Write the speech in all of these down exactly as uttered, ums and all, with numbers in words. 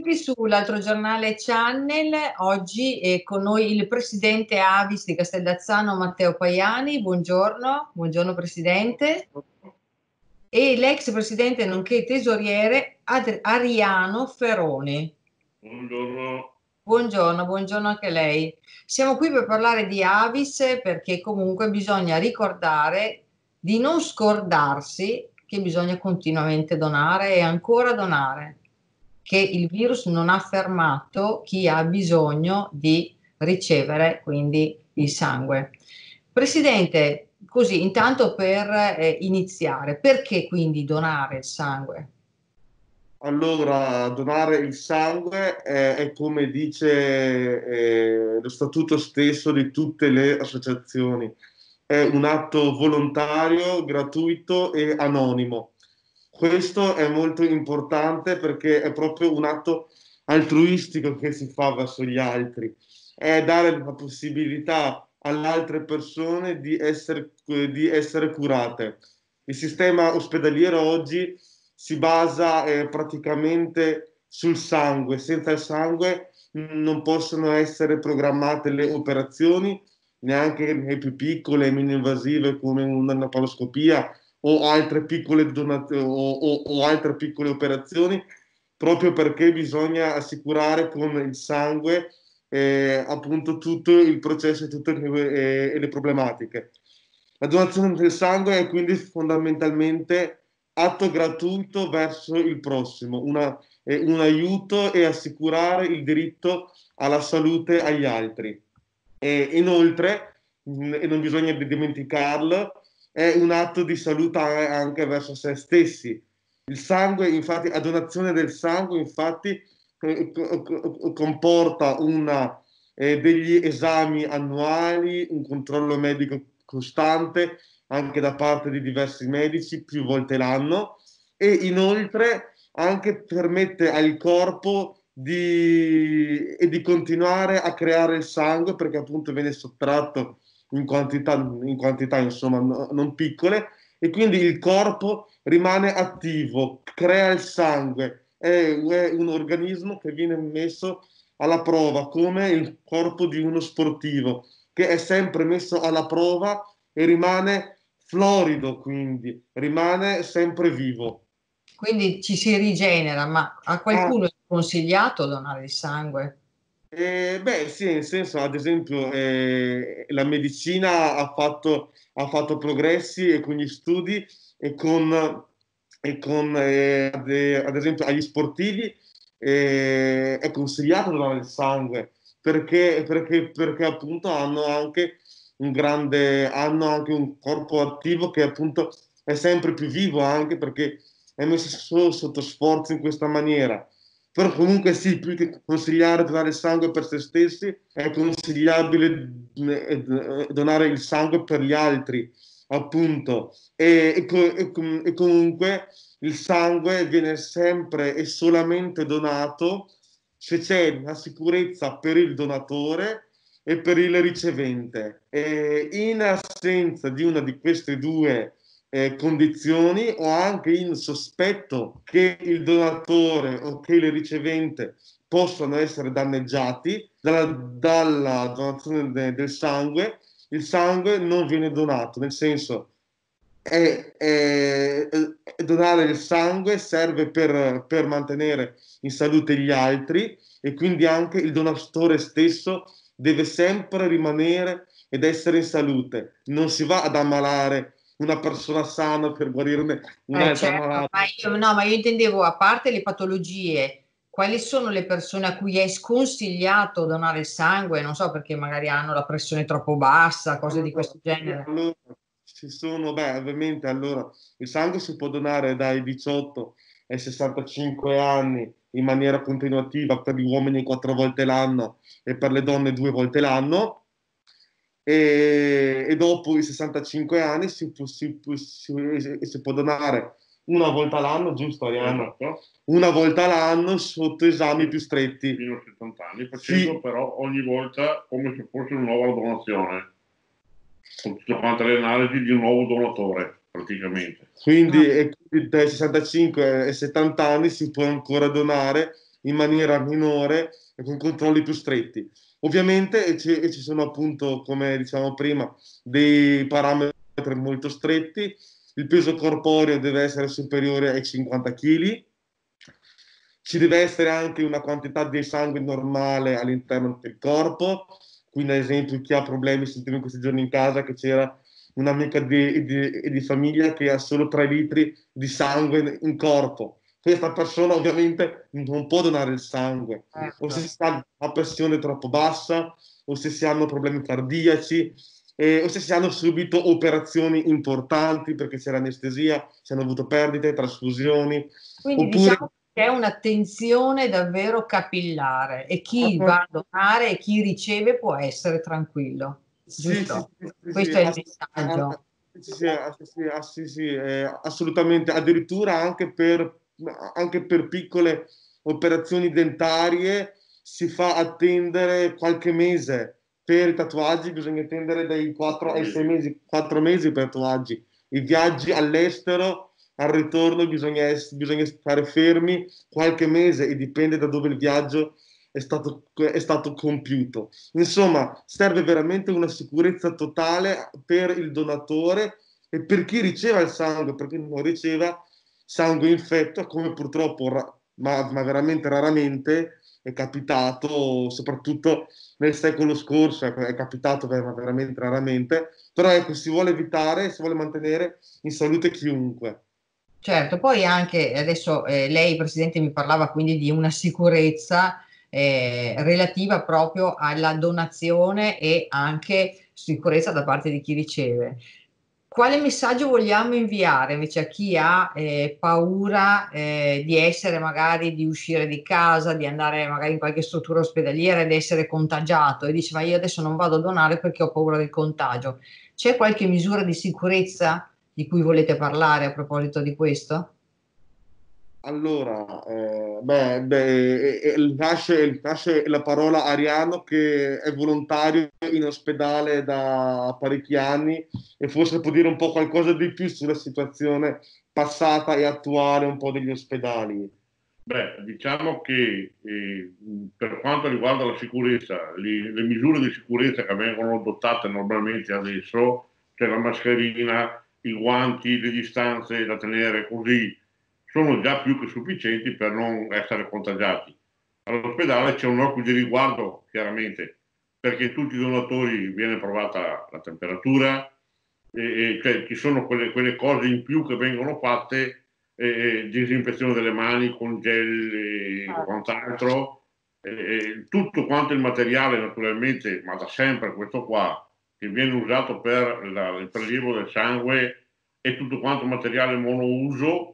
qui sull'altro giornale Channel, oggi è con noi il presidente Avis di Castellazzano Matteo Paiani, buongiorno, buongiorno presidente, e l'ex presidente nonché tesoriere Ad- Ariano Ferroni. Buongiorno. Buongiorno, buongiorno anche a lei. Siamo qui per parlare di Avis perché comunque bisogna ricordare di non scordarsi che bisogna continuamente donare e ancora donare, che il virus non ha fermato chi ha bisogno di ricevere quindi il sangue. Presidente, così intanto per eh, iniziare, perché quindi donare il sangue? Allora, donare il sangue è, è come dice eh, lo statuto stesso di tutte le associazioni. È un atto volontario, gratuito e anonimo. Questo è molto importante perché è proprio un atto altruistico che si fa verso gli altri. È dare la possibilità alle altre persone di essere, di essere curate. Il sistema ospedaliero oggi si basa eh, praticamente sul sangue. Senza il sangue mh, non possono essere programmate le operazioni, neanche le più piccole e meno invasive come una laparoscopia o altre piccole donat- o, o- o altre piccole operazioni, proprio perché bisogna assicurare con il sangue eh, appunto tutto il processo e tutte le, eh, le problematiche. La donazione del sangue è quindi fondamentalmente atto gratuito verso il prossimo, una- eh, un aiuto e assicurare il diritto alla salute agli altri. E inoltre, mh, e non bisogna dimenticarlo, è un atto di salute anche verso se stessi. Il sangue, infatti, la donazione del sangue, infatti, eh, co- co- comporta una, eh, degli esami annuali, un controllo medico costante anche da parte di diversi medici più volte l'anno e inoltre anche permette al corpo di, e di continuare a creare il sangue perché appunto viene sottratto in quantità, in quantità insomma no- non piccole e quindi il corpo rimane attivo, crea il sangue, è, è un organismo che viene messo alla prova come il corpo di uno sportivo che è sempre messo alla prova e rimane florido, quindi rimane sempre vivo. Quindi ci si rigenera, ma a Ah, qualcuno è consigliato donare il sangue? eh, beh, sì, nel senso, ad esempio, eh, la medicina ha fatto, ha fatto progressi e con gli studi e con, e con eh, ad, ad esempio, agli sportivi eh, è consigliato donare il sangue perché, perché, perché appunto hanno anche un grande, hanno anche un corpo attivo che appunto è sempre più vivo anche perché è messo solo sotto sforzo in questa maniera. Però comunque sì, più che consigliare donare il sangue per se stessi, è consigliabile eh, eh, donare il sangue per gli altri, appunto. E, e co- e com- e comunque il sangue viene sempre e solamente donato se c'è la sicurezza per il donatore e per il ricevente. E in assenza di una di queste due eh, condizioni o anche in sospetto che il donatore o che il ricevente possano essere danneggiati dalla, dalla donazione de- del sangue, il sangue non viene donato, nel senso è, è- è- donare il sangue serve per, per mantenere in salute gli altri e quindi anche il donatore stesso deve sempre rimanere ed essere in salute. Non si va ad ammalare una persona sana per guarirne Eh, un'altra certo, malata. ma io, no, ma io intendevo, a parte le patologie, quali sono le persone a cui è sconsigliato donare il sangue? Non so, perché magari hanno la pressione troppo bassa, cose di Allora, questo genere. allora, ci sono, beh, ovviamente, allora, il sangue si può donare dai diciotto ai sessantacinque anni in maniera continuativa per gli uomini quattro volte l'anno e per le donne due volte l'anno. E, e dopo i sessantacinque anni si può, si può- si- si può donare una volta l'anno, giusto Arianna? Esatto, Una volta l'anno sotto esami più stretti. fino a settanta anni, facendo Sì, però ogni volta come se fosse una nuova donazione, con tutte quante le analisi di un nuovo donatore, praticamente. Ah, quindi, e quindi dai sessantacinque ai settanta anni si può ancora donare in maniera minore e con controlli più stretti. Ovviamente e ci, e ci sono appunto, come diciamo prima, dei parametri molto stretti. Il peso corporeo deve essere superiore ai cinquanta chili, ci deve essere anche una quantità di sangue normale all'interno del corpo, quindi ad esempio chi ha problemi, sentivo in questi giorni in casa che c'era un'amica di, di, di famiglia che ha solo tre litri di sangue in corpo. Questa persona ovviamente non può donare il sangue, o se Certo. si ha la pressione troppo bassa, o se si hanno problemi cardiaci, eh, o se si hanno subito operazioni importanti perché c'è l'anestesia, si hanno avuto perdite, trasfusioni, Quindi oppure diciamo che è un'attenzione davvero capillare e chi va a donare e chi riceve può essere tranquillo, sì, sì, giusto? sì, sì, sì, Questo è il ass- messaggio. sì, sì, ass- sì, ass- sì, sì, eh, assolutamente, addirittura anche per, anche per piccole operazioni dentarie si fa attendere qualche mese. Per i tatuaggi bisogna attendere dai quattro ai sei mesi, quattro mesi per tatuaggi. I viaggi all'estero, al ritorno bisogna, ess- bisogna stare fermi qualche mese e dipende da dove il viaggio è stato, è stato compiuto. Insomma, serve veramente una sicurezza totale per il donatore e per chi riceva il sangue, perché non riceva sangue infetto, come purtroppo, ma, ma veramente raramente è capitato, soprattutto nel secolo scorso, ecco, è capitato ma veramente raramente, però ecco, si vuole evitare, si vuole mantenere in salute chiunque. Certo, poi anche adesso eh, lei, Presidente, mi parlava quindi di una sicurezza eh, relativa proprio alla donazione e anche sicurezza da parte di chi riceve. Quale messaggio vogliamo inviare invece a chi ha eh, paura eh, di essere magari, di uscire di casa, di andare magari in qualche struttura ospedaliera ed essere contagiato e dice ma io adesso non vado a donare perché ho paura del contagio. C'è qualche misura di sicurezza di cui volete parlare a proposito di questo? Allora, eh, beh, beh, eh, eh, nasce, nasce la parola Ariano che è volontario in ospedale da parecchi anni e forse può dire un po' qualcosa di più sulla situazione passata e attuale un po' degli ospedali. Beh, diciamo che eh, per quanto riguarda la sicurezza, le, le misure di sicurezza che vengono adottate normalmente adesso, cioè la mascherina, i guanti, le distanze da tenere così, sono già più che sufficienti per non essere contagiati. All'ospedale c'è un occhio di riguardo, chiaramente, perché tutti i donatori viene provata la temperatura, e, e cioè ci sono quelle, quelle cose in più che vengono fatte, eh, disinfezione delle mani con gel e quant'altro, eh, tutto quanto il materiale naturalmente, ma da sempre questo qua, che viene usato per la- il prelievo del sangue, è tutto quanto materiale monouso,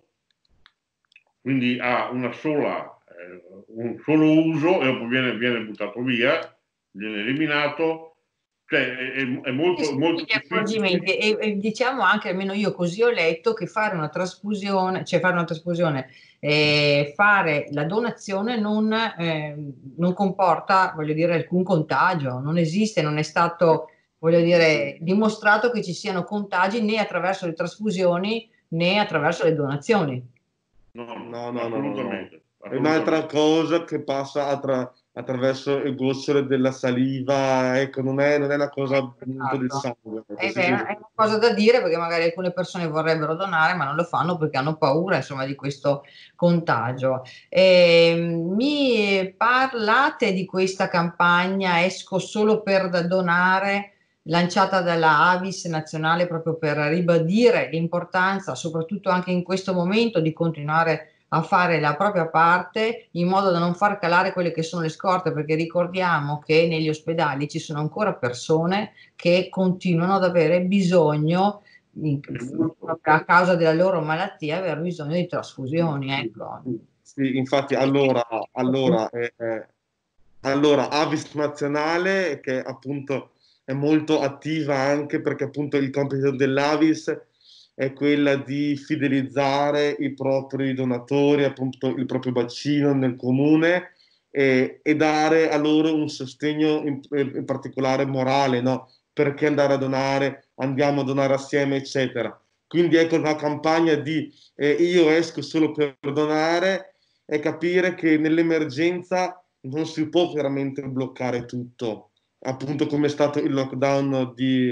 quindi ha una sola, eh, un solo uso e poi viene, viene buttato via, viene eliminato, cioè è, è- è Sì, molto, sì, tutti molto gli difficile. accorgimenti e, e diciamo anche, almeno io così ho letto, che fare una trasfusione, cioè fare una trasfusione, eh, fare la donazione non, eh, non comporta, voglio dire, alcun contagio, non esiste, non è stato, voglio dire, dimostrato che ci siano contagi né attraverso le trasfusioni né attraverso le donazioni. No, no, No, no, no, no, no. assolutamente, È un'altra assolutamente. cosa che passa attra- attraverso le gocciole della saliva, ecco, non è, non è una cosa appunto del Esatto. sangue. Ecco, Eh sì, beh, sì, è una cosa da dire perché magari alcune persone vorrebbero donare, ma non lo fanno perché hanno paura, insomma, di questo contagio. Eh, mi parlate di questa campagna Esco solo per da donare, lanciata dalla Avis nazionale proprio per ribadire l'importanza, soprattutto anche in questo momento, di continuare a fare la propria parte in modo da non far calare quelle che sono le scorte, perché ricordiamo che negli ospedali ci sono ancora persone che continuano ad avere bisogno, in- È molto. proprio a causa della loro malattia, aver bisogno di trasfusioni, ecco. sì, infatti, allora, allora, eh, eh, allora, Avis Nazionale, che appunto è molto attiva anche perché appunto il compito dell'Avis è quella di fidelizzare i propri donatori, appunto il proprio bacino nel comune e, e dare a loro un sostegno in, in particolare morale, no? Perché andare a donare, andiamo a donare assieme, eccetera. Quindi ecco la campagna di eh, io esco solo per donare è capire che nell'emergenza non si può veramente bloccare tutto, appunto come è stato il lockdown di,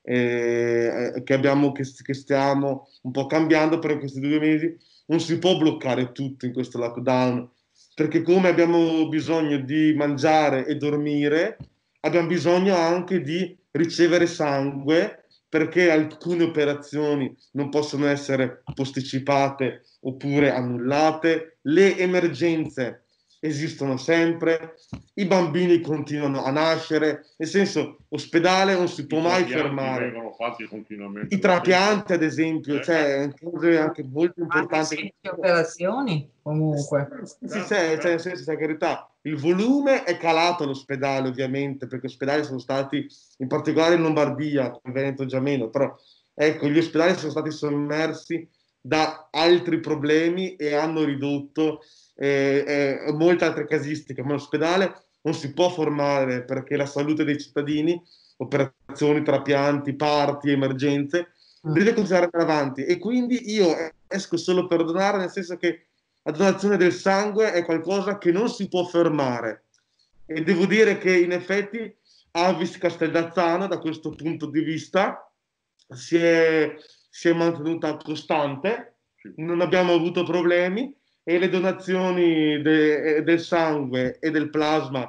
eh, che abbiamo, che, che stiamo un po' cambiando per questi due mesi. Non si può bloccare tutto in questo lockdown, perché come abbiamo bisogno di mangiare e dormire, abbiamo bisogno anche di ricevere sangue, perché alcune operazioni non possono essere posticipate oppure annullate, le emergenze esistono sempre, i bambini continuano a nascere, nel senso, ospedale non si può I mai trapianti fermare. vengono fatti continuamente I da sempre. trapianti, ad esempio, Eh, cioè, cose anche molto Anche importanti. semplici operazioni, comunque. Sì, sì, c'è, c'è, nel senso, c'è carità. Il volume è calato all'ospedale, ovviamente, perché gli ospedali sono stati, in particolare in Lombardia, in Veneto già meno, però ecco, gli ospedali sono stati sommersi da altri problemi e hanno ridotto eh, eh, molte altre casistiche, ma l'ospedale non si può formare perché la salute dei cittadini, operazioni, trapianti, parti, emergenze, Mm. deve continuare ad andare avanti. E quindi io esco solo per donare, nel senso che la donazione del sangue è qualcosa che non si può fermare. E devo dire che in effetti Avis Casteldazzano, da questo punto di vista, si è, si è mantenuta costante, non abbiamo avuto problemi e le donazioni de- del sangue e del plasma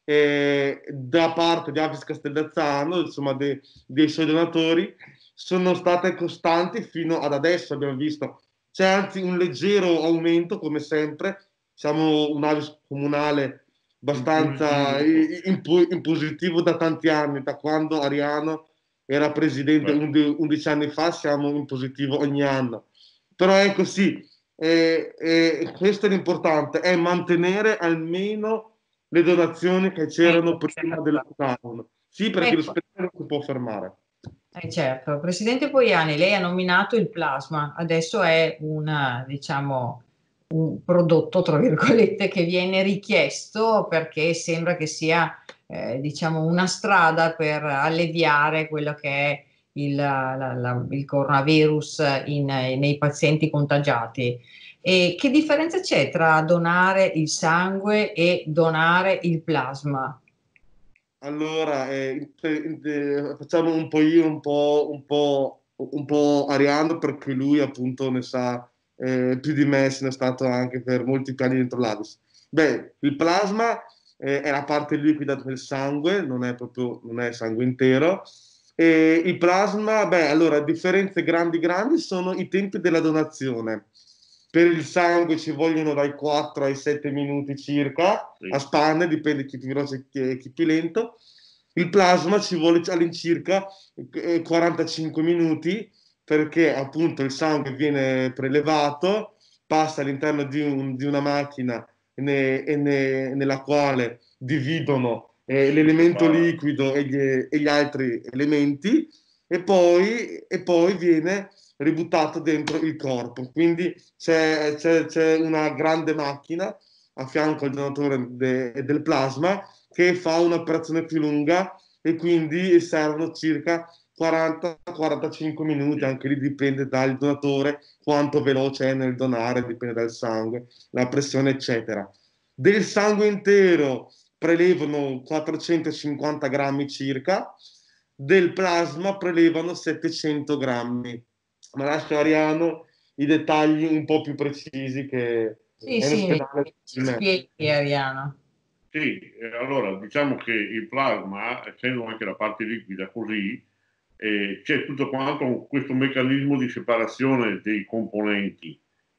eh, da parte di Avis Casteldazzano, insomma de- dei suoi donatori, sono state costanti fino ad adesso, abbiamo visto. C'è anzi un leggero aumento, come sempre. Siamo un Avis comunale abbastanza in, in, in positivo da tanti anni, da quando Ariano era presidente undici anni fa, siamo in positivo ogni anno. Però è così, eh, eh, questo è l'importante, è mantenere almeno le donazioni che c'erano Ecco, prima del certo. lockdown. Sì, perché Ecco, l'ospedale non si può fermare. eh, certo. Presidente Pojani, lei ha nominato il plasma, adesso è una, diciamo, un prodotto, tra virgolette, che viene richiesto perché sembra che sia, eh, diciamo, una strada per alleviare quello che è il, la- la- il coronavirus in- nei pazienti contagiati. E che differenza c'è tra donare il sangue e donare il plasma? Allora, eh, eh, eh, facciamo un po' io, un po', un po', un po' Ariano, perché lui appunto ne sa eh, più di me, se n'è stato anche per molti anni dentro l'A V I S. Beh, il plasma eh, è la parte liquida del sangue, non è proprio, non è sangue intero. E il plasma, beh, allora, differenze grandi grandi sono i tempi della donazione. Per il sangue ci vogliono dai quattro ai sette minuti circa, sì. a spanne, dipende chi più veloce e chi più lento. Il plasma ci vuole all'incirca eh, quarantacinque minuti, perché appunto il sangue viene prelevato, passa all'interno di, un- di una macchina ne- e ne- nella quale dividono eh, l'elemento liquido e gli, e gli altri elementi, e poi, e poi viene ributtato dentro il corpo. Quindi c'è, c'è- c'è una grande macchina a fianco al donatore de- del plasma che fa un'operazione più lunga, e quindi servono circa quaranta quarantacinque minuti, anche lì dipende dal donatore, quanto veloce è nel donare, dipende dal sangue, la pressione, eccetera. Del sangue intero prelevano quattrocentocinquanta grammi circa, del plasma prelevano settecento grammi. Ma lascio a Ariano i dettagli un po' più precisi, che Sì, è in sì, ospedale ci di me. spieghi, Ariano. Sì, eh, allora diciamo che il plasma, essendo anche la parte liquida così, eh, c'è tutto quanto questo meccanismo di separazione dei componenti,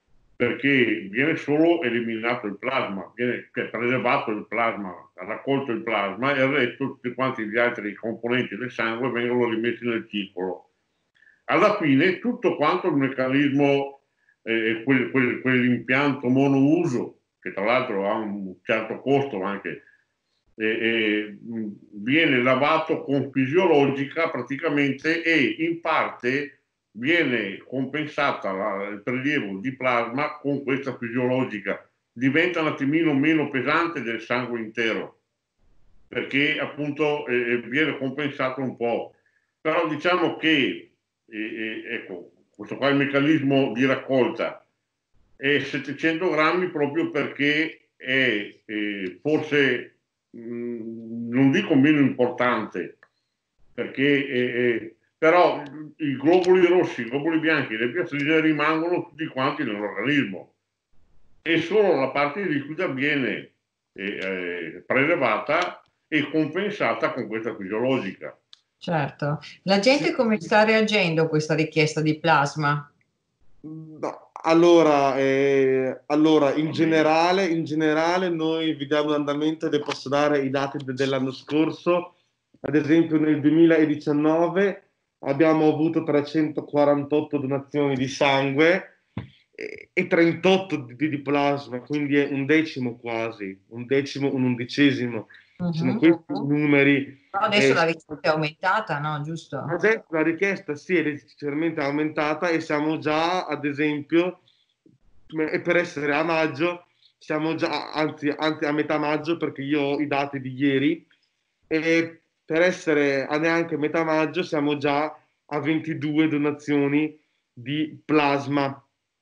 perché viene solo eliminato il plasma, viene cioè, prelevato il plasma, raccolto il plasma e il resto, tutti quanti gli altri componenti del sangue vengono rimessi nel circolo. Alla fine tutto quanto il meccanismo, eh, quel, quel, quell'impianto monouso, che tra l'altro ha un certo costo anche, eh, eh, viene lavato con fisiologica praticamente, e in parte viene compensata la, il prelievo di plasma con questa fisiologica. Diventa un attimino meno pesante del sangue intero, perché appunto eh, viene compensato un po'. Però diciamo che, eh, eh, ecco, questo qua è il meccanismo di raccolta. e settecento grammi proprio perché è eh, forse, mh, non dico meno importante, perché eh, però i globuli rossi, i globuli bianchi e le piastrine rimangono tutti quanti nell'organismo e solo la parte liquida viene eh, eh, prelevata e compensata con questa fisiologica. Certo. La gente Sì. come sta reagendo a questa richiesta di plasma? No, allora, eh, allora in generale, in generale noi vediamo l'andamento, e le posso dare i dati de- dell'anno scorso. Ad esempio nel duemiladiciannove abbiamo avuto trecentoquarantotto donazioni di sangue e, e trentotto di, di plasma, quindi è un decimo quasi, un decimo, un undicesimo. Sono Mhm. questi i numeri. Però adesso eh, la richiesta è aumentata, no? Giusto? Adesso la richiesta si è leggermente aumentata e siamo già, ad esempio, e per essere a maggio, siamo già, anzi, anzi a metà maggio, perché io ho i dati di ieri, e per essere a neanche metà maggio siamo già a ventidue donazioni di plasma.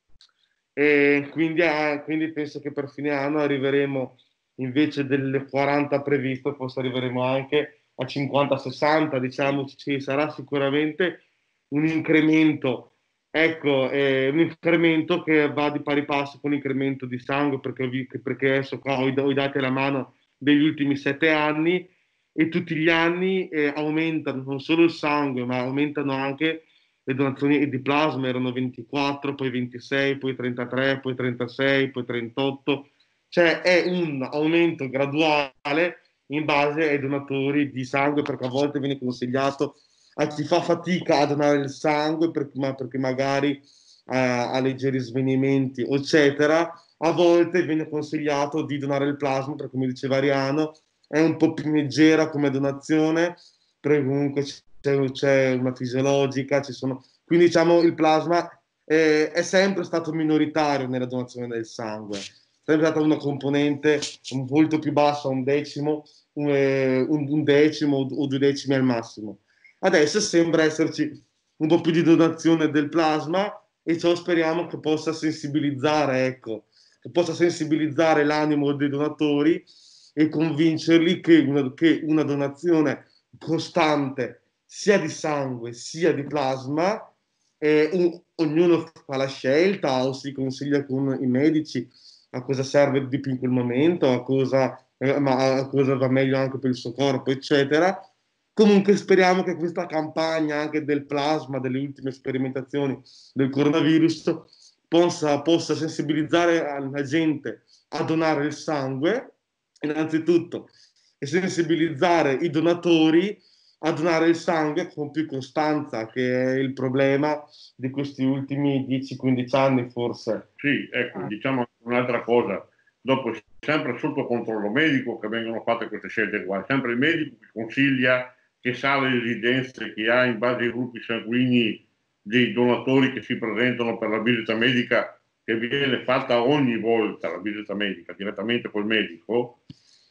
E quindi, eh, quindi penso che per fine anno arriveremo, invece delle quaranta previste, forse arriveremo anche a cinquanta sessanta, diciamo, ci sarà sicuramente un incremento, ecco, eh, un incremento che va di pari passo con l'incremento di sangue, perché, ho vi- perché adesso qua ho i, ho i dati alla mano degli ultimi sette anni e tutti gli anni eh, aumentano non solo il sangue, ma aumentano anche le donazioni di plasma, erano ventiquattro, poi ventisei, poi trentatré, poi trentasei, poi trentotto, cioè è un aumento graduale in base ai donatori di sangue, perché a volte viene consigliato a chi fa fatica a donare il sangue, perché, ma perché magari eh, ha leggeri svenimenti, eccetera, a volte viene consigliato di donare il plasma, perché come diceva Ariano, è un po' più leggera come donazione, perché comunque c'è, c'è una fisiologica, ci sono... quindi diciamo il plasma è, è sempre stato minoritario nella donazione del sangue, è sempre stata una componente molto più bassa, un decimo, un, un, un decimo o due decimi al massimo. Adesso sembra esserci un po' più di donazione del plasma e ciò speriamo che possa sensibilizzare, ecco, che possa sensibilizzare l'animo dei donatori e convincerli che una, che una donazione costante sia di sangue sia di plasma, eh, un, ognuno fa la scelta o si consiglia con i medici a cosa serve di più in quel momento, a cosa, eh, ma a cosa va meglio anche per il suo corpo, eccetera. Comunque speriamo che questa campagna anche del plasma, delle ultime sperimentazioni del coronavirus, possa, possa sensibilizzare la gente a donare il sangue, innanzitutto, e sensibilizzare i donatori a donare il sangue con più costanza, che è il problema di questi ultimi dieci quindici anni forse. Sì, ecco, diciamo un'altra cosa, dopo è sempre sotto controllo medico che vengono fatte queste scelte qua, è sempre il medico che consiglia, che sa le esigenze che ha in base ai gruppi sanguigni dei donatori che si presentano per la visita medica, che viene fatta ogni volta la visita medica direttamente col medico,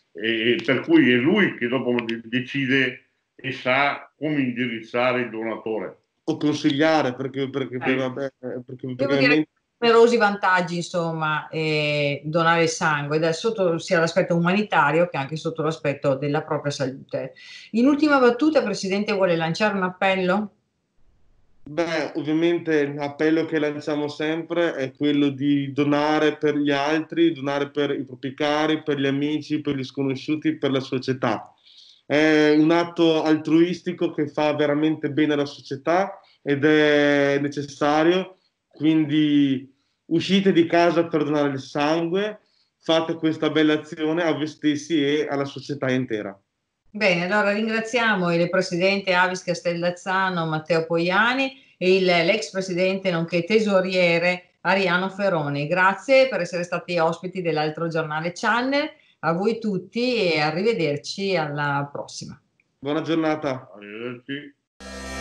e per cui è lui che dopo decide e sa come indirizzare il donatore. O consigliare, perché, perché, Eh, vabbè, perché, Devo perché dire che veramente ha numerosi vantaggi, insomma, eh, donare il sangue, da sotto sia l'aspetto umanitario che anche sotto l'aspetto della propria salute. In ultima battuta, Presidente, vuole lanciare un appello? beh, ovviamente l'appello che lanciamo sempre è quello di donare per gli altri, donare per i propri cari, per gli amici, per gli sconosciuti, per la società. È un atto altruistico che fa veramente bene alla società ed è necessario, quindi uscite di casa per donare il sangue, fate questa bella azione a voi stessi e alla società intera. Bene, allora ringraziamo il presidente Avis Castellazzano Matteo Poiani e il- l'ex presidente nonché tesoriere Ariano Ferroni. Grazie per essere stati ospiti dell'altro giornale Channel. A voi tutti e arrivederci alla prossima. Buona giornata. Arrivederci.